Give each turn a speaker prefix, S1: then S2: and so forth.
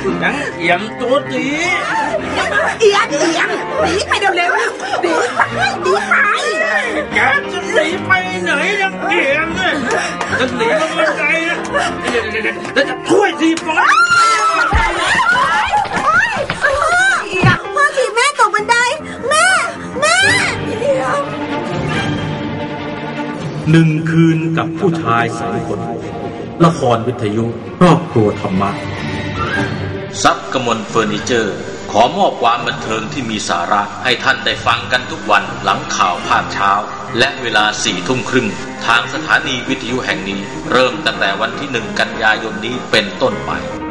S1: ยังเอียงตัวตี
S2: เอียงหนีไปเร็วๆหนีไป
S1: แกจะหนีไปไหนยังเอียงเนี่ยจะหนีมาเมื่อไหร่นะแล้วจะช่วยทีบอล
S2: พ่อถีบแม่ตกบันไดแม่
S3: หนึ่งคืนกับผู้ชาย3 คนละครวิทยุครอบครัวธรรมะ
S4: ทรัพย์กมลเฟอร์นิเจอร์ขอมอบความบันเทิงที่มีสาระให้ท่านได้ฟังกันทุกวันหลังข่าวภาคเช้าและเวลา 4 ทุ่มครึ่งทางสถานีวิทยุแห่งนี้เริ่มตั้งแต่วันที่ 1 กันยายนนี้เป็นต้นไป